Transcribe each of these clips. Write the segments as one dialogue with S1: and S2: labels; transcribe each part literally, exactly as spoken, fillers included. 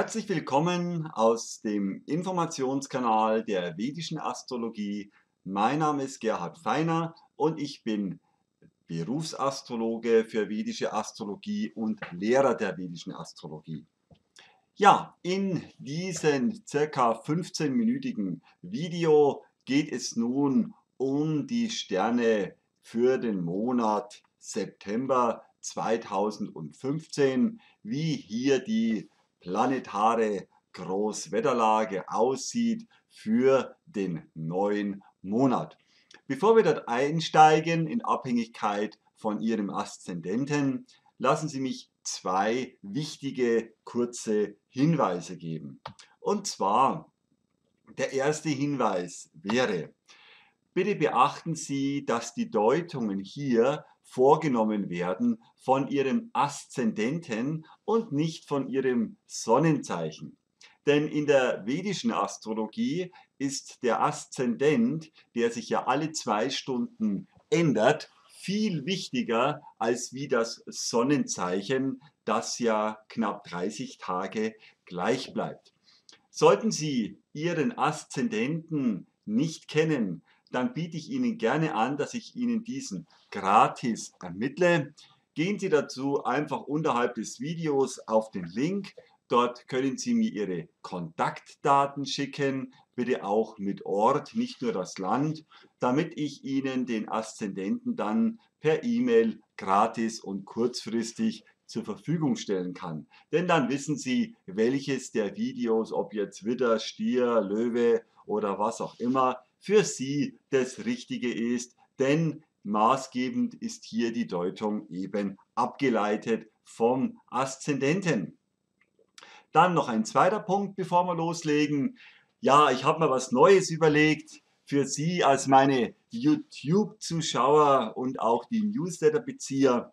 S1: Herzlich willkommen aus dem Informationskanal der vedischen Astrologie. Mein Name ist Gerhard Feiner und ich bin Berufsastrologe für vedische Astrologie und Lehrer der vedischen Astrologie. Ja, in diesem circa fünfzehnminütigen Video geht es nun um die Sterne für den Monat September zweitausendfünfzehn, wie hier die planetare Großwetterlage aussieht für den neuen Monat. Bevor wir dort einsteigen, in Abhängigkeit von Ihrem Aszendenten, lassen Sie mich zwei wichtige kurze Hinweise geben. Und zwar, der erste Hinweis wäre: Bitte beachten Sie, dass die Deutungen hier vorgenommen werden von Ihrem Aszendenten und nicht von Ihrem Sonnenzeichen. Denn in der vedischen Astrologie ist der Aszendent, der sich ja alle zwei Stunden ändert, viel wichtiger als wie das Sonnenzeichen, das ja knapp dreißig Tage gleich bleibt. Sollten Sie Ihren Aszendenten nicht kennen, dann biete ich Ihnen gerne an, dass ich Ihnen diesen gratis ermittle. Gehen Sie dazu einfach unterhalb des Videos auf den Link. Dort können Sie mir Ihre Kontaktdaten schicken, bitte auch mit Ort, nicht nur das Land, damit ich Ihnen den Aszendenten dann per E-Mail gratis und kurzfristig zur Verfügung stellen kann. Denn dann wissen Sie, welches der Videos, ob jetzt Widder, Stier, Löwe oder was auch immer, für Sie das Richtige ist, denn maßgebend ist hier die Deutung eben abgeleitet vom Aszendenten. Dann noch ein zweiter Punkt, bevor wir loslegen. Ja, ich habe mir was Neues überlegt für Sie als meine YouTube-Zuschauer und auch die Newsletter-Bezieher.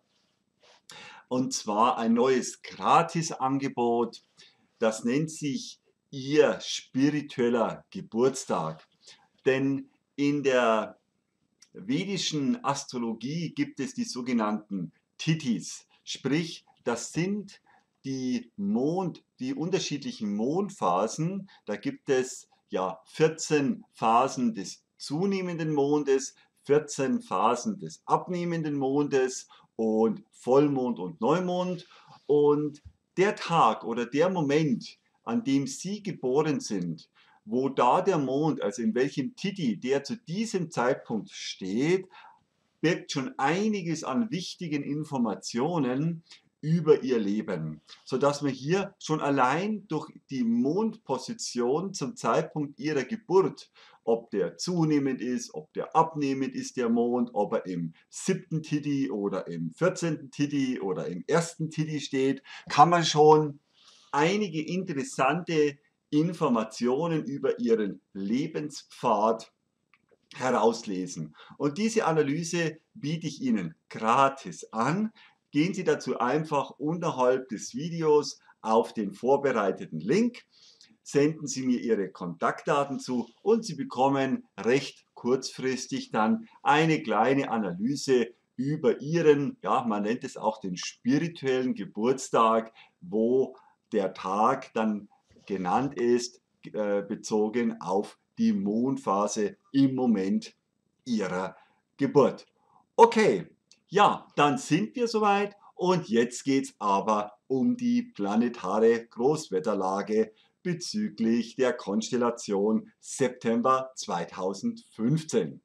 S1: Und zwar ein neues Gratis-Angebot. Das nennt sich Ihr spiritueller Geburtstag. Denn in der vedischen Astrologie gibt es die sogenannten Tithis. Sprich, das sind die Mond, die unterschiedlichen Mondphasen. Da gibt es ja vierzehn Phasen des zunehmenden Mondes, vierzehn Phasen des abnehmenden Mondes und Vollmond und Neumond. Und der Tag oder der Moment, an dem Sie geboren sind, wo da der Mond, also in welchem Tithi der zu diesem Zeitpunkt steht, birgt schon einiges an wichtigen Informationen über Ihr Leben, sodass man hier schon allein durch die Mondposition zum Zeitpunkt Ihrer Geburt, ob der zunehmend ist, ob der abnehmend ist, der Mond, ob er im siebten Tithi oder im vierzehnten Tithi oder im ersten Tithi steht, kann man schon einige interessante Informationen über Ihren Lebenspfad herauslesen. Und diese Analyse biete ich Ihnen gratis an. Gehen Sie dazu einfach unterhalb des Videos auf den vorbereiteten Link, senden Sie mir Ihre Kontaktdaten zu und Sie bekommen recht kurzfristig dann eine kleine Analyse über Ihren, ja, man nennt es auch den spirituellen Geburtstag, wo der Tag dann genannt ist, äh, bezogen auf die Mondphase im Moment Ihrer Geburt. Okay, ja, dann sind wir soweit und jetzt geht es aber um die planetare Großwetterlage bezüglich der Konstellation September zweitausendfünfzehn.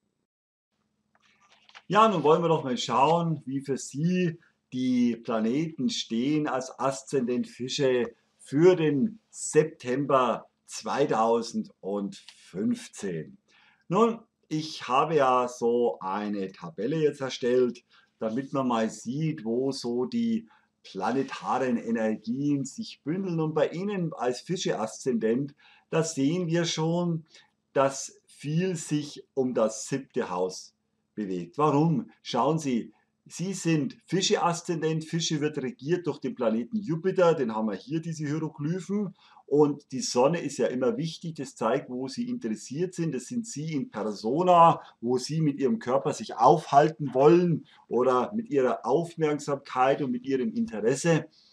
S1: Ja, nun wollen wir doch mal schauen, wie für Sie die Planeten stehen als Aszendent Fische für den September zweitausendfünfzehn. Nun, ich habe ja so eine Tabelle jetzt erstellt, damit man mal sieht, wo so die planetaren Energien sich bündeln. Und bei Ihnen als Fische-Aszendent, da sehen wir schon, dass viel sich um das siebte Haus bewegt. Warum? Schauen Sie, Sie sind Fische-Aszendent. Fische wird regiert durch den Planeten Jupiter, den haben wir hier, diese Hieroglyphen. Und die Sonne ist ja immer wichtig, das zeigt, wo Sie interessiert sind. Das sind Sie in Persona, wo Sie mit Ihrem Körper sich aufhalten wollen oder mit Ihrer Aufmerksamkeit und mit Ihrem Interesse.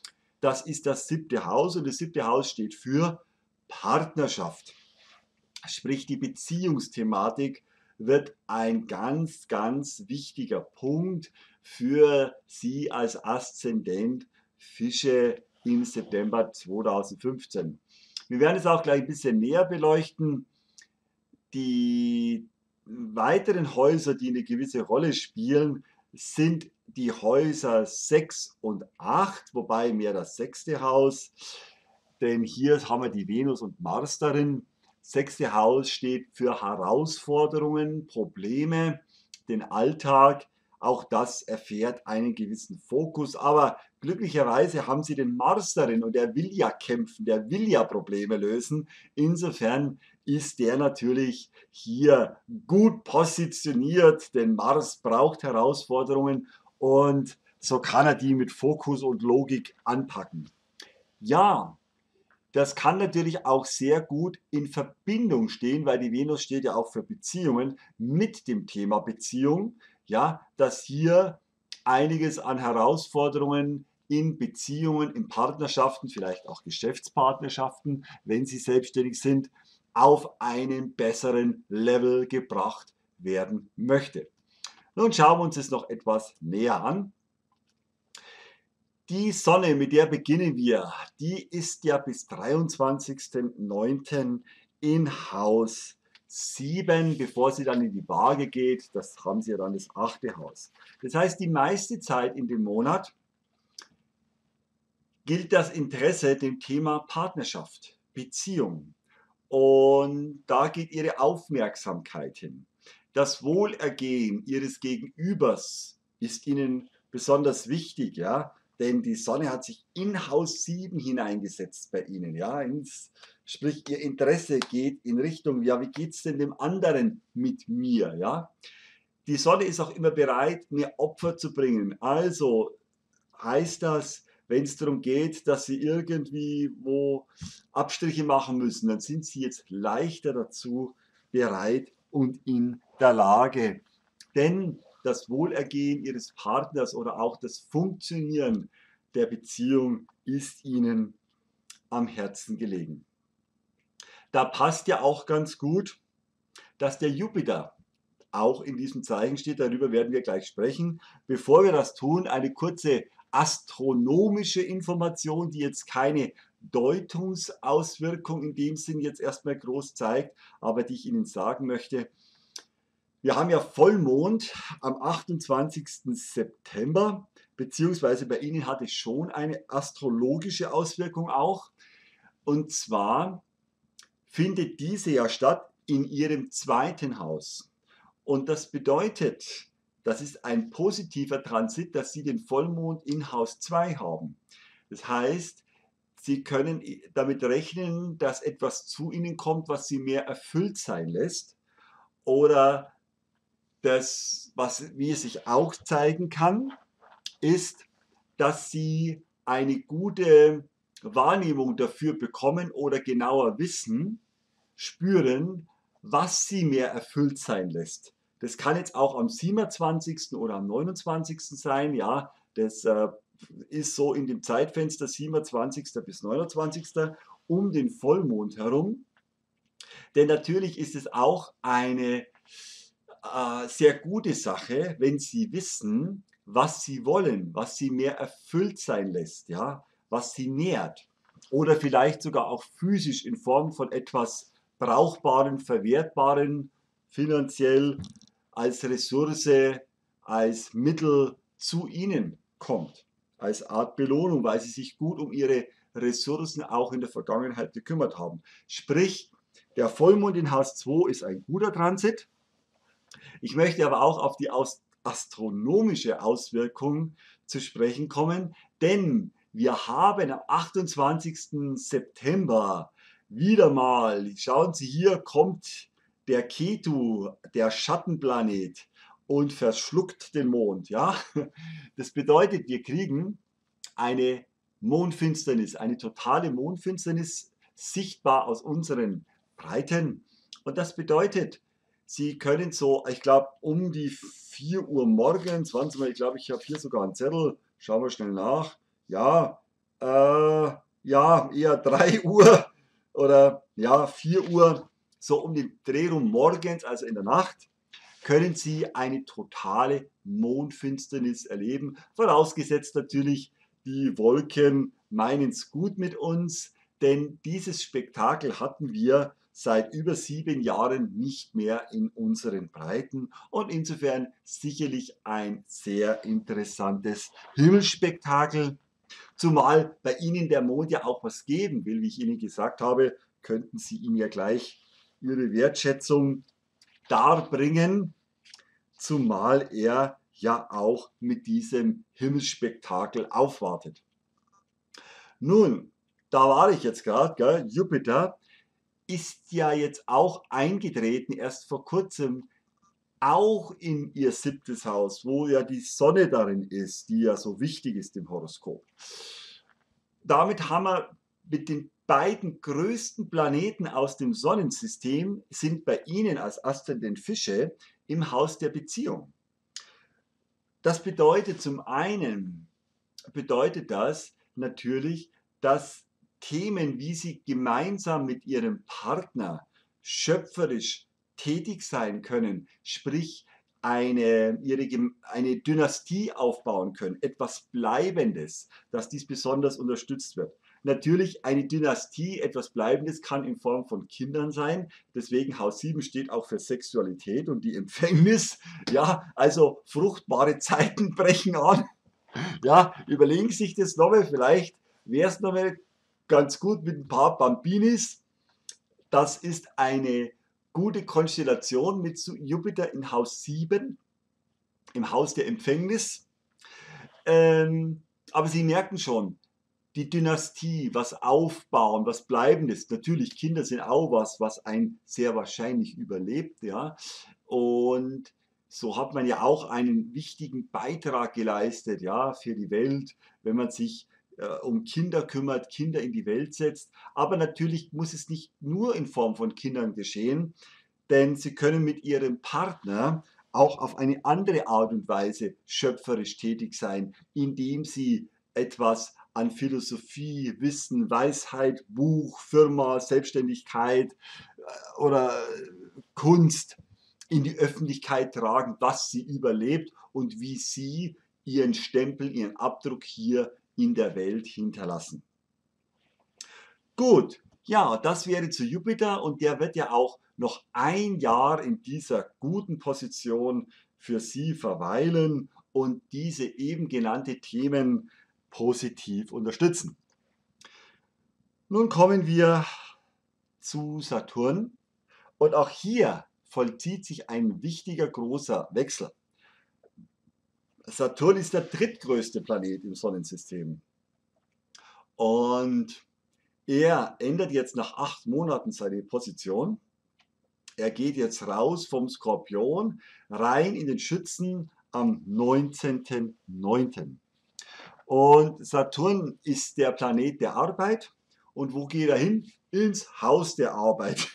S1: Das ist das siebte Haus und das siebte Haus steht für Partnerschaft. Sprich, die Beziehungsthematik wird ein ganz, ganz wichtiger Punkt für Sie als Aszendent Fische im September zweitausendfünfzehn. Wir werden es auch gleich ein bisschen näher beleuchten. Die weiteren Häuser, die eine gewisse Rolle spielen, sind die Häuser sechs und acht, wobei mehr das sechste Haus, denn hier haben wir die Venus und Mars darin. Sechste Haus steht für Herausforderungen, Probleme, den Alltag. Auch das erfährt einen gewissen Fokus. Aber glücklicherweise haben Sie den Mars darin und der will ja kämpfen, der will ja Probleme lösen. Insofern ist der natürlich hier gut positioniert, denn Mars braucht Herausforderungen und so kann er die mit Fokus und Logik anpacken. Ja, das kann natürlich auch sehr gut in Verbindung stehen, weil die Venus steht ja auch für Beziehungen mit dem Thema Beziehung, ja, dass hier einiges an Herausforderungen in Beziehungen, in Partnerschaften, vielleicht auch Geschäftspartnerschaften, wenn Sie selbstständig sind, auf einen besseren Level gebracht werden möchte. Nun schauen wir uns das noch etwas näher an. Die Sonne, mit der beginnen wir, die ist ja bis dreiundzwanzigsten neunten in Haus sieben, bevor sie dann in die Waage geht. Das haben sie ja dann das achte Haus. Das heißt, die meiste Zeit in dem Monat gilt das Interesse dem Thema Partnerschaft, Beziehung. Und da geht ihre Aufmerksamkeit hin. Das Wohlergehen ihres Gegenübers ist ihnen besonders wichtig, ja. Denn die Sonne hat sich in Haus sieben hineingesetzt bei Ihnen. Ja? Ins, sprich, Ihr Interesse geht in Richtung, ja, wie geht es denn dem anderen mit mir? Ja? Die Sonne ist auch immer bereit, mir Opfer zu bringen. Also heißt das, wenn es darum geht, dass Sie irgendwie wo Abstriche machen müssen, dann sind Sie jetzt leichter dazu bereit und in der Lage. Denn das Wohlergehen Ihres Partners oder auch das Funktionieren der Beziehung ist Ihnen am Herzen gelegen. Da passt ja auch ganz gut, dass der Jupiter auch in diesem Zeichen steht. Darüber werden wir gleich sprechen. Bevor wir das tun, eine kurze astronomische Information, die jetzt keine Deutungsauswirkung in dem Sinn jetzt erstmal groß zeigt, aber die ich Ihnen sagen möchte. Wir haben ja Vollmond am achtundzwanzigsten September, beziehungsweise bei Ihnen hat es schon eine astrologische Auswirkung auch. Und zwar findet diese ja statt in Ihrem zweiten Haus. Und das bedeutet, das ist ein positiver Transit, dass Sie den Vollmond in Haus zwei haben. Das heißt, Sie können damit rechnen, dass etwas zu Ihnen kommt, was Sie mehr erfüllt sein lässt. Oder das, was, wie es sich auch zeigen kann, ist, dass Sie eine gute Wahrnehmung dafür bekommen oder genauer wissen, spüren, was Sie mehr erfüllt sein lässt. Das kann jetzt auch am siebenundzwanzigsten oder am neunundzwanzigsten sein. Ja, das äh, ist so in dem Zeitfenster siebenundzwanzigsten bis neunundzwanzigsten um den Vollmond herum. Denn natürlich ist es auch eine äh, sehr gute Sache, wenn Sie wissen, was Sie wollen, was Sie mehr erfüllt sein lässt, ja, was Sie nährt. Oder vielleicht sogar auch physisch in Form von etwas Brauchbaren, Verwertbaren, finanziell als Ressource, als Mittel zu Ihnen kommt. Als Art Belohnung, weil Sie sich gut um Ihre Ressourcen auch in der Vergangenheit gekümmert haben. Sprich, der Vollmond in Haus zwei ist ein guter Transit. Ich möchte aber auch auf die astronomische Auswirkung zu sprechen kommen, denn wir haben am achtundzwanzigsten September wieder mal, schauen Sie, hier kommt der Ketu, der Schattenplanet, und verschluckt den Mond. Ja? Das bedeutet, wir kriegen eine Mondfinsternis, eine totale Mondfinsternis, sichtbar aus unseren Breiten. Und das bedeutet, Sie können so, ich glaube, um die vier Uhr morgens, warten Sie mal, ich glaube, ich habe hier sogar einen Zettel, schauen wir schnell nach. Ja, äh, ja, eher drei Uhr oder ja, vier Uhr, so um den Dreh rum morgens, also in der Nacht, können Sie eine totale Mondfinsternis erleben. Vorausgesetzt natürlich, die Wolken meinen es gut mit uns, denn dieses Spektakel hatten wir seit über sieben Jahren nicht mehr in unseren Breiten und insofern sicherlich ein sehr interessantes Himmelsspektakel. Zumal bei Ihnen der Mond ja auch was geben will, wie ich Ihnen gesagt habe, könnten Sie ihm ja gleich Ihre Wertschätzung darbringen, zumal er ja auch mit diesem Himmelsspektakel aufwartet. Nun, da war ich jetzt gerade, Jupiter ist ja jetzt auch eingetreten, erst vor kurzem, auch in ihr siebtes Haus, wo ja die Sonne darin ist, die ja so wichtig ist im Horoskop. Damit haben wir mit den beiden größten Planeten aus dem Sonnensystem, sind bei Ihnen als Aszendent Fische im Haus der Beziehung. Das bedeutet zum einen, bedeutet das natürlich, dass Themen, wie Sie gemeinsam mit Ihrem Partner schöpferisch tätig sein können, sprich eine, ihre, eine Dynastie aufbauen können, etwas Bleibendes, dass dies besonders unterstützt wird. Natürlich eine Dynastie, etwas Bleibendes kann in Form von Kindern sein. Deswegen Haus sieben steht auch für Sexualität und die Empfängnis. Ja, also fruchtbare Zeiten brechen an. Ja, überlegen Sie sich das nochmal. Vielleicht wäre es nochmal ganz gut mit ein paar Bambinis. Das ist eine gute Konstellation mit Jupiter in Haus sieben, im Haus der Empfängnis. Ähm, aber Sie merken schon, die Dynastie, was aufbauen, was Bleibendes. Natürlich, Kinder sind auch was, was ein sehr wahrscheinlich überlebt. Ja? Und so hat man ja auch einen wichtigen Beitrag geleistet, ja, für die Welt, wenn man sich äh, um Kinder kümmert, Kinder in die Welt setzt. Aber natürlich muss es nicht nur in Form von Kindern geschehen, denn sie können mit ihrem Partner auch auf eine andere Art und Weise schöpferisch tätig sein, indem sie etwas an Philosophie, Wissen, Weisheit, Buch, Firma, Selbstständigkeit oder Kunst in die Öffentlichkeit tragen, was sie überlebt und wie sie ihren Stempel, ihren Abdruck hier in der Welt hinterlassen. Gut, ja, das wäre zu Jupiter und der wird ja auch noch ein Jahr in dieser guten Position für Sie verweilen und diese eben genannten Themen positiv unterstützen. Nun kommen wir zu Saturn und auch hier vollzieht sich ein wichtiger großer Wechsel. Saturn ist der drittgrößte Planet im Sonnensystem und er ändert jetzt nach acht Monaten seine Position. Er geht jetzt raus vom Skorpion rein in den Schützen am neunzehnten neunten Und Saturn ist der Planet der Arbeit. Und wo geht er hin? Ins Haus der Arbeit.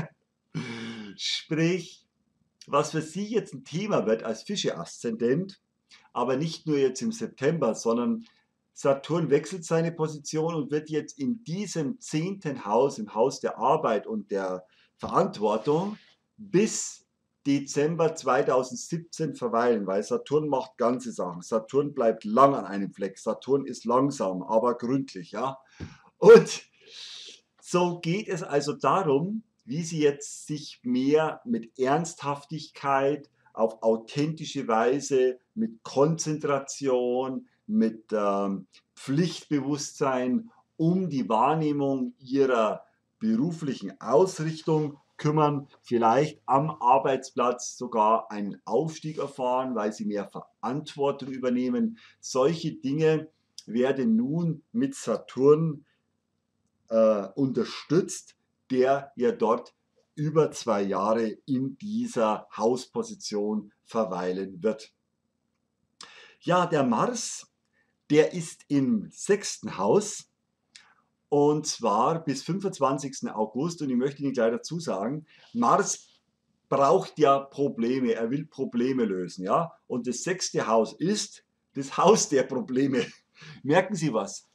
S1: Sprich, was für Sie jetzt ein Thema wird als Fische-Aszendent, aber nicht nur jetzt im September, sondern Saturn wechselt seine Position und wird jetzt in diesem zehnten Haus, im Haus der Arbeit und der Verantwortung, bis Dezember zweitausendsiebzehn verweilen, weil Saturn macht ganze Sachen. Saturn bleibt lang an einem Fleck. Saturn ist langsam, aber gründlich, ja. Und so geht es also darum, wie Sie jetzt sich mehr mit Ernsthaftigkeit, auf authentische Weise, mit Konzentration, mit ähm, Pflichtbewusstsein um die Wahrnehmung Ihrer beruflichen Ausrichtung kümmern, vielleicht am Arbeitsplatz sogar einen Aufstieg erfahren, weil Sie mehr Verantwortung übernehmen. Solche Dinge werden nun mit Saturn äh, unterstützt, der ja dort über zwei Jahre in dieser Hausposition verweilen wird. Ja, der Mars, der ist im sechsten Haus und zwar bis fünfundzwanzigsten August und ich möchte Ihnen gleich dazu sagen, Mars braucht ja Probleme, er will Probleme lösen, ja, und das sechste Haus ist das Haus der Probleme. Merken Sie was?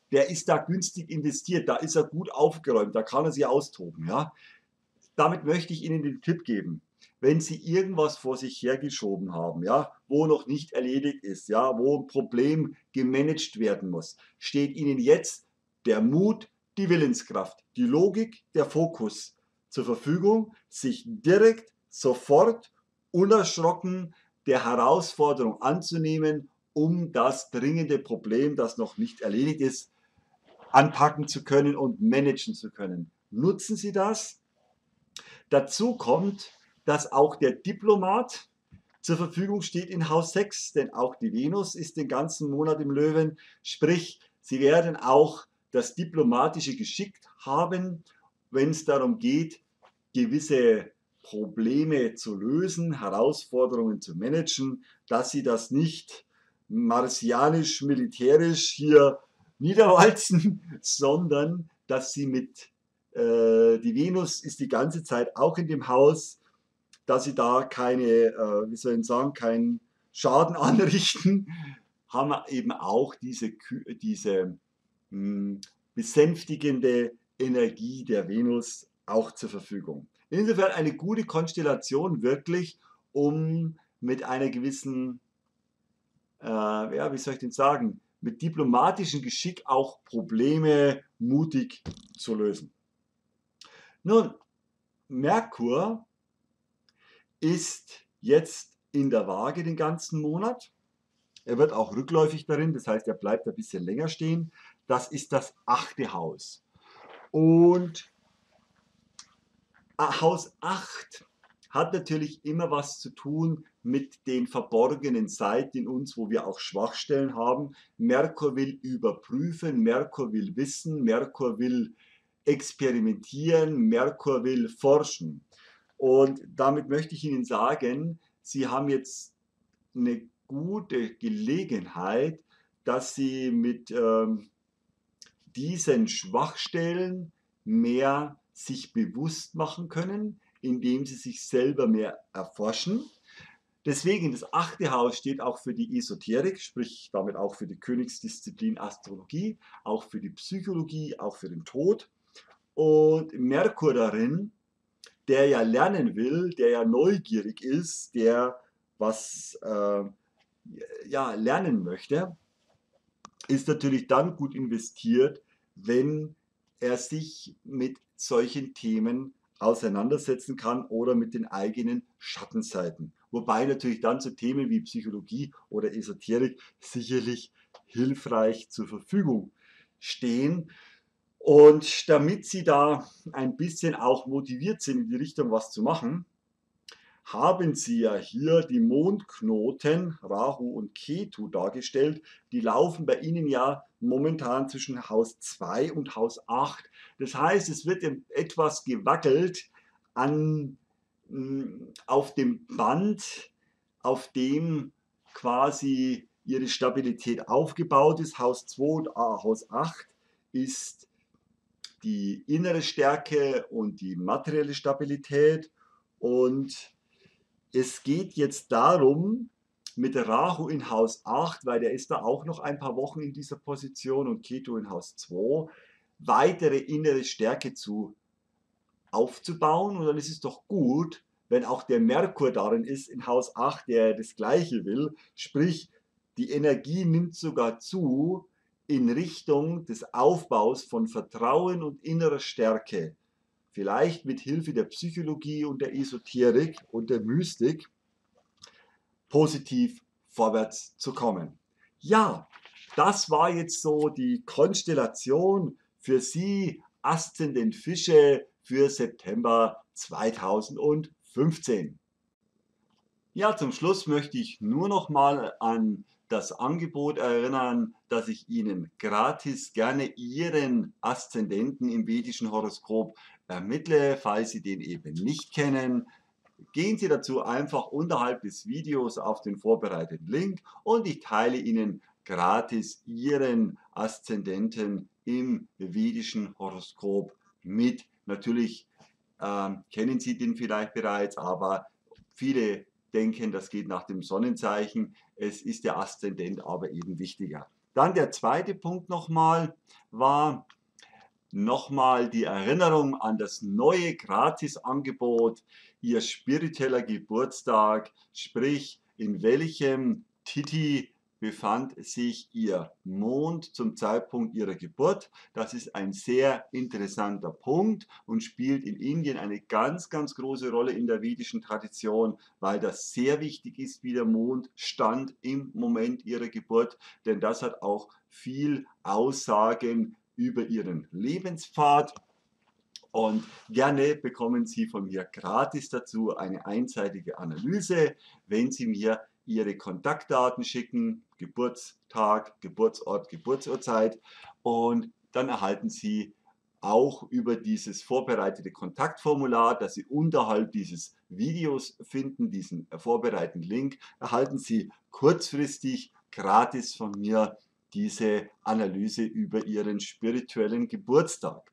S1: der ist da günstig investiert, da ist er gut aufgeräumt, da kann er sich austoben. Ja? Damit möchte ich Ihnen den Tipp geben, wenn Sie irgendwas vor sich hergeschoben haben, ja, wo noch nicht erledigt ist, ja, wo ein Problem gemanagt werden muss, steht Ihnen jetzt der Mut, die Willenskraft, die Logik, der Fokus zur Verfügung, sich direkt, sofort, unerschrocken der Herausforderung anzunehmen, um das dringende Problem, das noch nicht erledigt ist, anpacken zu können und managen zu können. Nutzen Sie das. Dazu kommt, dass auch der Diplomat zur Verfügung steht in Haus sechs, denn auch die Venus ist den ganzen Monat im Löwen. Sprich, Sie werden auch das diplomatische Geschick haben, wenn es darum geht, gewisse Probleme zu lösen, Herausforderungen zu managen, dass Sie das nicht martianisch-militärisch hier niederwalzen, sondern dass Sie mit, äh, die Venus ist die ganze Zeit auch in dem Haus, dass Sie da keine, äh, wie soll ich sagen, keinen Schaden anrichten, haben wir eben auch diese, diese mh, besänftigende Energie der Venus auch zur Verfügung. Insofern eine gute Konstellation wirklich, um mit einer gewissen, äh, ja, wie soll ich denn sagen, mit diplomatischem Geschick auch Probleme mutig zu lösen. Nun, Merkur ist jetzt in der Waage den ganzen Monat. Er wird auch rückläufig darin, das heißt, er bleibt ein bisschen länger stehen. Das ist das achte Haus. Und Haus acht hat natürlich immer was zu tun mit den verborgenen Seiten in uns, wo wir auch Schwachstellen haben. Merkur will überprüfen, Merkur will wissen, Merkur will experimentieren, Merkur will forschen. Und damit möchte ich Ihnen sagen, Sie haben jetzt eine gute Gelegenheit, dass Sie mit ähm, diesen Schwachstellen mehr sich bewusst machen können, indem Sie sich selber mehr erforschen. Deswegen, das achte Haus steht auch für die Esoterik, sprich damit auch für die Königsdisziplin Astrologie, auch für die Psychologie, auch für den Tod. Und Merkur darin, der ja lernen will, der ja neugierig ist, der was äh, ja, lernen möchte, ist natürlich dann gut investiert, wenn er sich mit solchen Themen auseinandersetzen kann oder mit den eigenen Schattenseiten. Wobei natürlich dann so Themen wie Psychologie oder Esoterik sicherlich hilfreich zur Verfügung stehen. Und damit Sie da ein bisschen auch motiviert sind, in die Richtung was zu machen, haben Sie ja hier die Mondknoten Rahu und Ketu dargestellt. Die laufen bei Ihnen ja momentan zwischen Haus zwei und Haus acht. Das heißt, es wird etwas gewackelt an, auf dem Band, auf dem quasi Ihre Stabilität aufgebaut ist. Haus zwei und Haus acht ist die innere Stärke und die materielle Stabilität. Und es geht jetzt darum, mit Rahu in Haus acht, weil der ist da auch noch ein paar Wochen in dieser Position, und Ketu in Haus zwei, weitere innere Stärke zu aufzubauen. Und dann ist es doch gut, wenn auch der Merkur darin ist in Haus acht, der das Gleiche will. Sprich, die Energie nimmt sogar zu in Richtung des Aufbaus von Vertrauen und innerer Stärke. Vielleicht mit Hilfe der Psychologie und der Esoterik und der Mystik positiv vorwärts zu kommen. Ja, das war jetzt so die Konstellation für Sie, Aszendent Fische, für September zweitausendfünfzehn. Ja, zum Schluss möchte ich nur noch mal an das Angebot erinnern, dass ich Ihnen gratis gerne Ihren Aszendenten im vedischen Horoskop ermittle, falls Sie den eben nicht kennen. Gehen Sie dazu einfach unterhalb des Videos auf den vorbereiteten Link und ich teile Ihnen gratis Ihren Aszendenten im vedischen Horoskop mit. Natürlich ähm, kennen Sie den vielleicht bereits, aber viele denken, das geht nach dem Sonnenzeichen. Es ist der Aszendent aber eben wichtiger. Dann der zweite Punkt nochmal war nochmal die Erinnerung an das neue Gratisangebot, Ihr spiritueller Geburtstag, sprich in welchem Tithi befand sich Ihr Mond zum Zeitpunkt Ihrer Geburt. Das ist ein sehr interessanter Punkt und spielt in Indien eine ganz, ganz große Rolle in der vedischen Tradition, weil das sehr wichtig ist, wie der Mond stand im Moment Ihrer Geburt, denn das hat auch viel Aussagen über Ihren Lebenspfad. Und gerne bekommen Sie von mir gratis dazu eine einseitige Analyse, wenn Sie mir Ihre Kontaktdaten schicken, Geburtstag, Geburtsort, Geburtsurzeit, und dann erhalten Sie auch über dieses vorbereitete Kontaktformular, das Sie unterhalb dieses Videos finden, diesen vorbereiteten Link, erhalten Sie kurzfristig gratis von mir diese Analyse über Ihren spirituellen Geburtstag.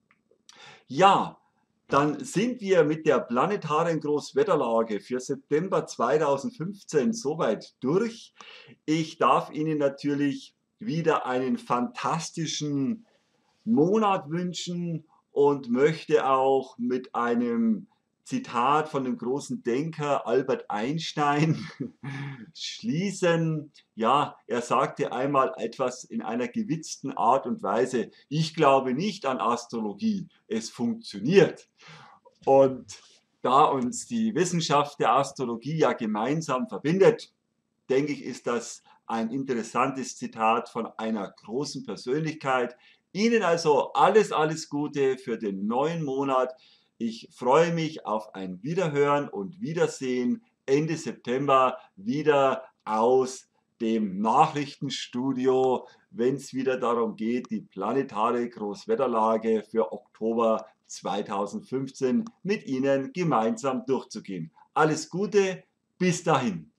S1: Ja, dann sind wir mit der planetaren Großwetterlage für September zweitausendfünfzehn soweit durch. Ich darf Ihnen natürlich wieder einen fantastischen Monat wünschen und möchte auch mit einem Zitat von dem großen Denker Albert Einstein schließen. Ja, er sagte einmal etwas in einer gewitzten Art und Weise: Ich glaube nicht an Astrologie, es funktioniert. Und da uns die Wissenschaft der Astrologie ja gemeinsam verbindet, denke ich, ist das ein interessantes Zitat von einer großen Persönlichkeit. Ihnen also alles, alles Gute für den neuen Monat. Ich freue mich auf ein Wiederhören und Wiedersehen Ende September wieder aus dem Nachrichtenstudio, wenn es wieder darum geht, die planetare Großwetterlage für Oktober zweitausendfünfzehn mit Ihnen gemeinsam durchzugehen. Alles Gute, bis dahin.